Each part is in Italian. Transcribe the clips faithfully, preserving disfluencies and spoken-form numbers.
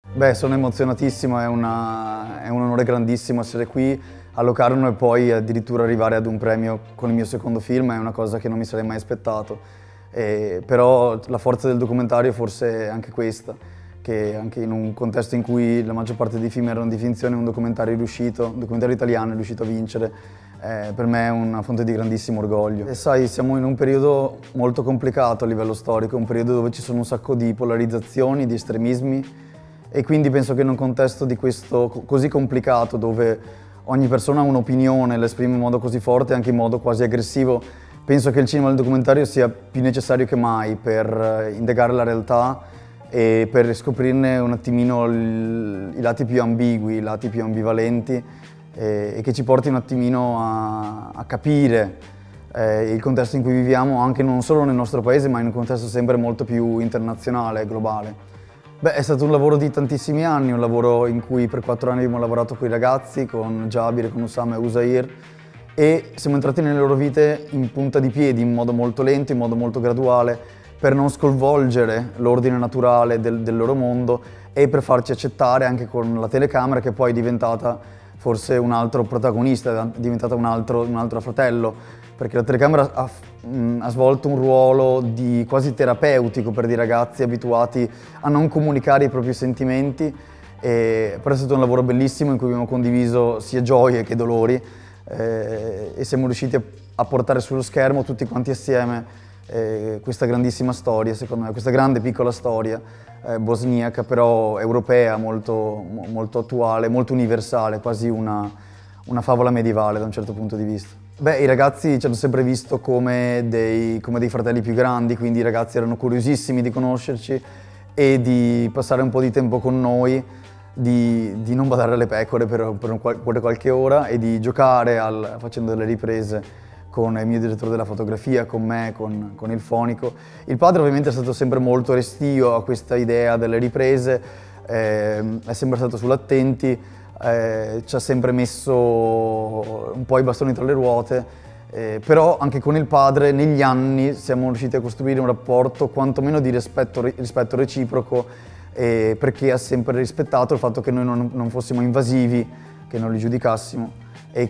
Beh, sono emozionatissimo, è, una, è un onore grandissimo essere qui a Locarno e poi addirittura arrivare ad un premio con il mio secondo film, è una cosa che non mi sarei mai aspettato. E, però la forza del documentario forse è anche questa, che anche in un contesto in cui la maggior parte dei film erano di finzione, un documentario è riuscito, un documentario italiano è riuscito a vincere, eh, per me è una fonte di grandissimo orgoglio. E sai, siamo in un periodo molto complicato a livello storico, un periodo dove ci sono un sacco di polarizzazioni, di estremismi, e quindi penso che in un contesto di questo così complicato, dove ogni persona ha un'opinione, l'esprime in modo così forte, anche in modo quasi aggressivo, penso che il cinema del documentario sia più necessario che mai per indagare la realtà e per scoprirne un attimino il, i lati più ambigui, i lati più ambivalenti e, e che ci porti un attimino a, a capire eh, il contesto in cui viviamo, anche non solo nel nostro paese, ma in un contesto sempre molto più internazionale e globale. Beh, è stato un lavoro di tantissimi anni, un lavoro in cui per quattro anni abbiamo lavorato con i ragazzi, con Jabir, con Usama e Uzair, e siamo entrati nelle loro vite in punta di piedi, in modo molto lento, in modo molto graduale, per non sconvolgere l'ordine naturale del, del loro mondo e per farci accettare anche con la telecamera, che poi è diventata forse un altro protagonista, è diventata un altro, un altro fratello, perché la telecamera ha, mh, ha svolto un ruolo di quasi terapeutico per dei ragazzi abituati a non comunicare i propri sentimenti, e, però è stato un lavoro bellissimo in cui abbiamo condiviso sia gioie che dolori, eh, e siamo riusciti a, a portare sullo schermo tutti quanti assieme eh, questa grandissima storia, secondo me, questa grande piccola storia eh, bosniaca, però europea, molto, molto attuale, molto universale, quasi una, una favola medievale da un certo punto di vista. Beh, i ragazzi ci hanno sempre visto come dei, come dei fratelli più grandi, quindi i ragazzi erano curiosissimi di conoscerci e di passare un po' di tempo con noi, di, di non badare alle pecore per, per, un, per qualche ora e di giocare al, facendo delle riprese con il mio direttore della fotografia, con me, con, con il fonico. Il padre ovviamente è stato sempre molto restio a questa idea delle riprese, eh, è sempre stato sull'attenti, eh, ci ha sempre messo un po' i bastoni tra le ruote, eh, però anche con il padre negli anni siamo riusciti a costruire un rapporto quantomeno di rispetto, rispetto reciproco, eh, perché ha sempre rispettato il fatto che noi non, non fossimo invasivi, che non li giudicassimo e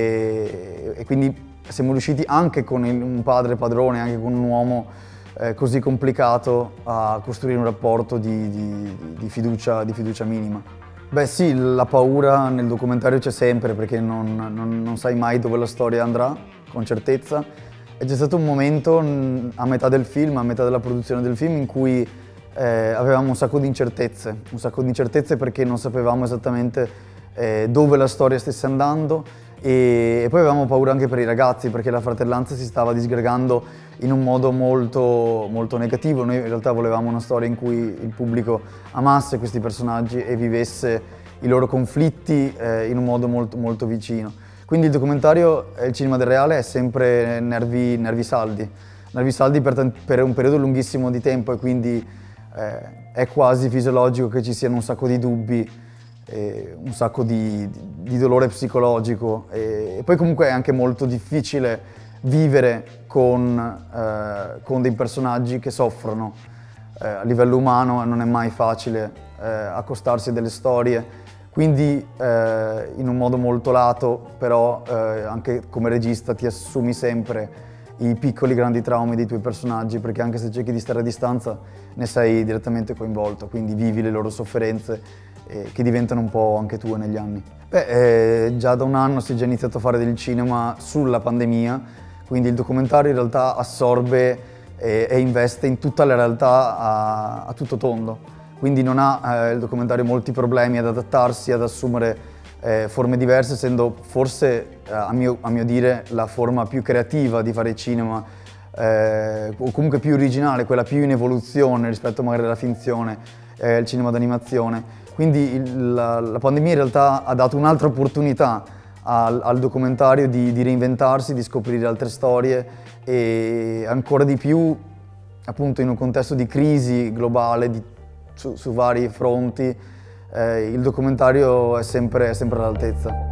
che e quindi siamo riusciti anche con il, un padre padrone, anche con un uomo eh, così complicato, a costruire un rapporto di, di, di, fiducia, di fiducia minima. Beh sì, la paura nel documentario c'è sempre, perché non, non, non sai mai dove la storia andrà, con certezza. E c'è stato un momento a metà del film, a metà della produzione del film, in cui eh, avevamo un sacco di incertezze, un sacco di incertezze perché non sapevamo esattamente eh, dove la storia stesse andando, e, e poi avevamo paura anche per i ragazzi, perché la fratellanza si stava disgregando in un modo molto, molto negativo. Noi in realtà volevamo una storia in cui il pubblico amasse questi personaggi e vivesse i loro conflitti eh, in un modo molto, molto vicino. Quindi il documentario, il cinema del reale, è sempre nervi, nervi saldi, nervi saldi per, per un periodo lunghissimo di tempo, e quindi eh, è quasi fisiologico che ci siano un sacco di dubbi, eh, un sacco di, di dolore psicologico, e, e poi comunque è anche molto difficile vivere con, eh, con dei personaggi che soffrono. Eh, a livello umano non è mai facile eh, accostarsi a delle storie, quindi eh, in un modo molto lato, però eh, anche come regista ti assumi sempre i piccoli grandi traumi dei tuoi personaggi, perché anche se cerchi di stare a distanza ne sei direttamente coinvolto, quindi vivi le loro sofferenze eh, che diventano un po' anche tue negli anni. Beh, eh, già da un anno si è già iniziato a fare del cinema sulla pandemia, quindi il documentario in realtà assorbe e, e investe in tutta la realtà a, a tutto tondo. Quindi non ha eh, il documentario molti problemi ad adattarsi, ad assumere eh, forme diverse, essendo forse, eh, a, mio, a mio dire, la forma più creativa di fare cinema, eh, o comunque più originale, quella più in evoluzione rispetto magari alla finzione, eh, il cinema d'animazione. Quindi il, la, la pandemia in realtà ha dato un'altra opportunità al, al documentario di, di reinventarsi, di scoprire altre storie, e ancora di più appunto in un contesto di crisi globale di, su, su vari fronti, eh, il documentario è sempre, è sempre all'altezza.